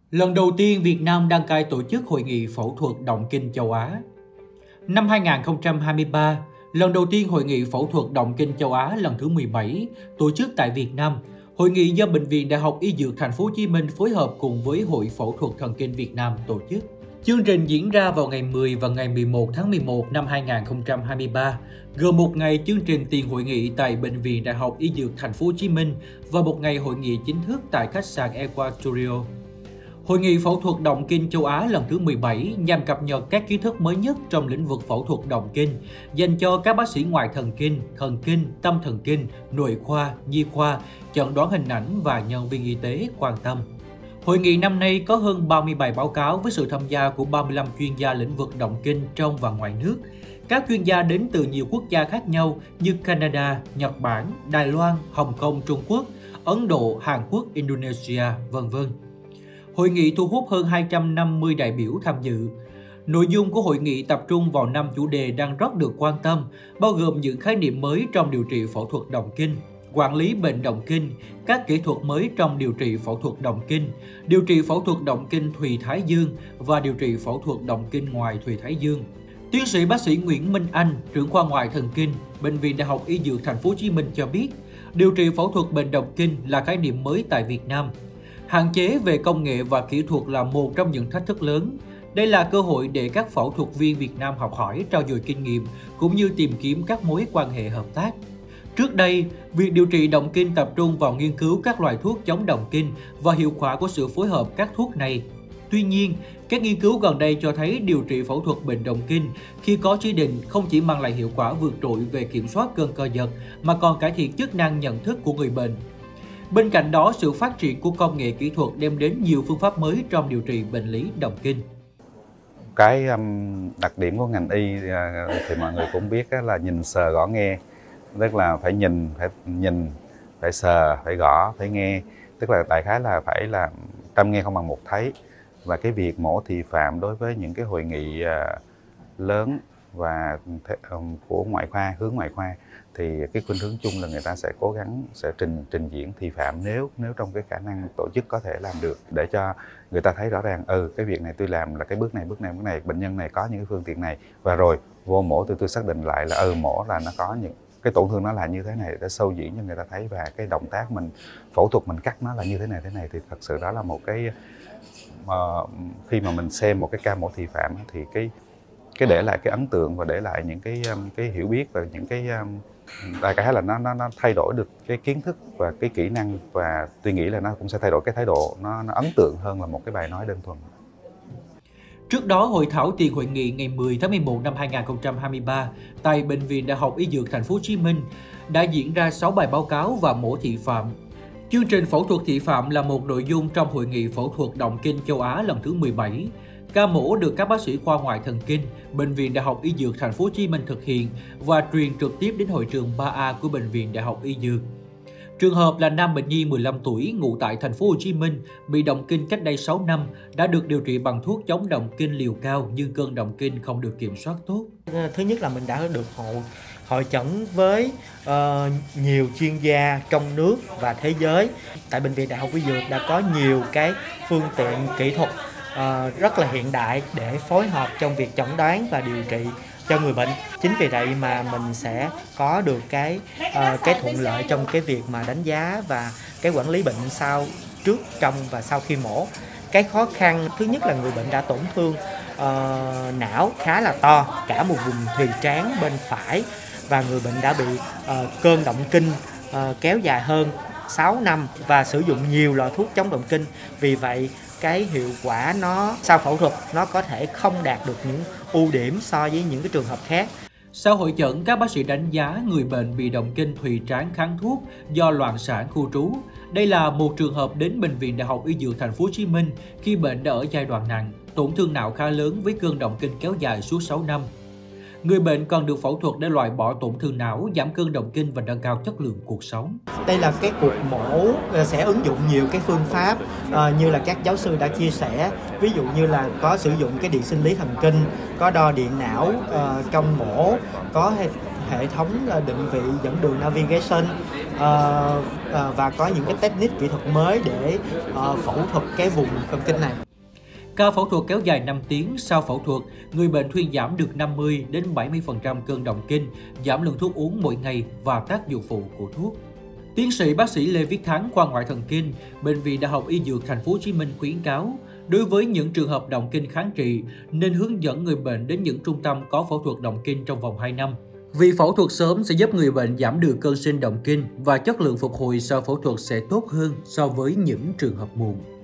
Lần đầu tiên Việt Nam đăng cai tổ chức hội nghị phẫu thuật động kinh châu Á. Năm 2023, lần đầu tiên Hội nghị phẫu thuật động kinh châu Á lần thứ 17 tổ chức tại Việt Nam. Hội nghị do Bệnh viện Đại học Y Dược Thành phố Hồ Chí Minh phối hợp cùng với Hội Phẫu thuật Thần kinh Việt Nam tổ chức. Chương trình diễn ra vào ngày 10 và ngày 11 tháng 11 năm 2023, gồm một ngày chương trình tiền hội nghị tại Bệnh viện Đại học Y Dược Thành phố Hồ Chí Minh và một ngày hội nghị chính thức tại khách sạn Equatorio. Hội nghị phẫu thuật động kinh châu Á lần thứ 17 nhằm cập nhật các kiến thức mới nhất trong lĩnh vực phẫu thuật động kinh, dành cho các bác sĩ ngoại thần kinh, tâm thần kinh, nội khoa, nhi khoa, chẩn đoán hình ảnh và nhân viên y tế quan tâm. Hội nghị năm nay có hơn 30 bài báo cáo với sự tham gia của 35 chuyên gia lĩnh vực động kinh trong và ngoài nước. Các chuyên gia đến từ nhiều quốc gia khác nhau như Canada, Nhật Bản, Đài Loan, Hồng Kông, Trung Quốc, Ấn Độ, Hàn Quốc, Indonesia, v.v. Hội nghị thu hút hơn 250 đại biểu tham dự. Nội dung của hội nghị tập trung vào 5 chủ đề đang rất được quan tâm, bao gồm những khái niệm mới trong điều trị phẫu thuật động kinh, quản lý bệnh động kinh, các kỹ thuật mới trong điều trị phẫu thuật động kinh, điều trị phẫu thuật động kinh thùy thái dương và điều trị phẫu thuật động kinh ngoài thùy thái dương. Tiến sĩ bác sĩ Nguyễn Minh Anh, trưởng khoa ngoại thần kinh, Bệnh viện Đại học Y Dược Thành phố Hồ Chí Minh cho biết, điều trị phẫu thuật bệnh động kinh là khái niệm mới tại Việt Nam. Hạn chế về công nghệ và kỹ thuật là một trong những thách thức lớn. Đây là cơ hội để các phẫu thuật viên Việt Nam học hỏi, trao dồi kinh nghiệm cũng như tìm kiếm các mối quan hệ hợp tác. Trước đây, việc điều trị động kinh tập trung vào nghiên cứu các loại thuốc chống động kinh và hiệu quả của sự phối hợp các thuốc này. Tuy nhiên, các nghiên cứu gần đây cho thấy điều trị phẫu thuật bệnh động kinh khi có chỉ định không chỉ mang lại hiệu quả vượt trội về kiểm soát cơn co giật mà còn cải thiện chức năng nhận thức của người bệnh. Bên cạnh đó, sự phát triển của công nghệ kỹ thuật đem đến nhiều phương pháp mới trong điều trị bệnh lý động kinh. Cái đặc điểm của ngành y thì mọi người cũng biết là nhìn, sờ, gõ, nghe. Tức là phải nhìn, phải sờ, phải gõ, phải nghe. Tức là đại khái là phải là trăm nghe không bằng một thấy. Và cái việc mổ thị phạm đối với những cái hội nghị lớn và của ngoại khoa, hướng ngoại khoa, thì cái khuynh hướng chung là người ta sẽ cố gắng sẽ trình diễn thị phạm nếu trong cái khả năng tổ chức có thể làm được, để cho người ta thấy rõ ràng cái việc này tôi làm là cái bước này, bệnh nhân này có những cái phương tiện này, và rồi vô mổ tôi xác định lại là mổ là nó có những cái tổn thương nó là như thế này để sâu diễn cho người ta thấy, và cái động tác mình phẫu thuật mình cắt nó là như thế này thì thật sự đó là một cái khi mà mình xem một cái ca mổ thị phạm thì cái để lại cái ấn tượng và để lại những cái hiểu biết và những cái đại khái là nó thay đổi được cái kiến thức và cái kỹ năng, và tôi nghĩ là nó cũng sẽ thay đổi cái thái độ, nó ấn tượng hơn là một cái bài nói đơn thuần. Trước đó, hội thảo tiền hội nghị ngày 10 tháng 11 năm 2023 tại Bệnh viện Đại học Y Dược Thành phố Hồ Chí Minh đã diễn ra 6 bài báo cáo và mổ thị phạm. Chương trình phẫu thuật thị phạm là một nội dung trong hội nghị phẫu thuật động kinh châu Á lần thứ 17. Ca mổ được các bác sĩ khoa ngoại thần kinh, Bệnh viện Đại học Y Dược Thành phố Hồ Chí Minh thực hiện và truyền trực tiếp đến hội trường 3A của Bệnh viện Đại học Y Dược. Trường hợp là nam bệnh nhi 15 tuổi ngụ tại Thành phố Hồ Chí Minh bị động kinh cách đây 6 năm, đã được điều trị bằng thuốc chống động kinh liều cao nhưng cơn động kinh không được kiểm soát tốt. Thứ nhất là mình đã được hội chẩn với nhiều chuyên gia trong nước và thế giới. Tại Bệnh viện Đại học Y Dược đã có nhiều cái phương tiện kỹ thuật rất là hiện đại để phối hợp trong việc chẩn đoán và điều trị cho người bệnh. Chính vì vậy mà mình sẽ có được cái thuận lợi trong cái việc mà đánh giá và cái quản lý bệnh trước, trong và sau khi mổ. Cái khó khăn thứ nhất là người bệnh đã tổn thương não khá là to, cả một vùng thùy trán bên phải, và người bệnh đã bị cơn động kinh kéo dài hơn 6 năm và sử dụng nhiều loại thuốc chống động kinh. Vì vậy cái hiệu quả sau phẫu thuật nó có thể không đạt được những ưu điểm so với những cái trường hợp khác. Sau hội chẩn, các bác sĩ đánh giá người bệnh bị động kinh thùy trán kháng thuốc do loạn sản khu trú. Đây là một trường hợp đến Bệnh viện Đại học Y Dược Thành phố Hồ Chí Minh khi bệnh đã ở giai đoạn nặng, tổn thương não khá lớn với cơn động kinh kéo dài suốt 6 năm. Người bệnh còn được phẫu thuật để loại bỏ tổn thương não, giảm cơn động kinh và nâng cao chất lượng cuộc sống. Đây là cái cuộc mổ sẽ ứng dụng nhiều cái phương pháp như là các giáo sư đã chia sẻ. Ví dụ như là có sử dụng cái điện sinh lý thần kinh, có đo điện não trong mổ, có hệ thống định vị dẫn đường navigation, và có những cái technique kỹ thuật mới để phẫu thuật cái vùng thần kinh này. Ca phẫu thuật kéo dài 5 tiếng, sau phẫu thuật, người bệnh thuyên giảm được 50 đến 70% cơn động kinh, giảm lượng thuốc uống mỗi ngày và tác dụng phụ của thuốc. Tiến sĩ bác sĩ Lê Viết Thắng, khoa ngoại thần kinh, Bệnh viện Đại học Y Dược Thành phố Hồ Chí Minh khuyến cáo, đối với những trường hợp động kinh kháng trị, nên hướng dẫn người bệnh đến những trung tâm có phẫu thuật động kinh trong vòng 2 năm. Vì phẫu thuật sớm sẽ giúp người bệnh giảm được cơn sinh động kinh và chất lượng phục hồi sau phẫu thuật sẽ tốt hơn so với những trường hợp muộn.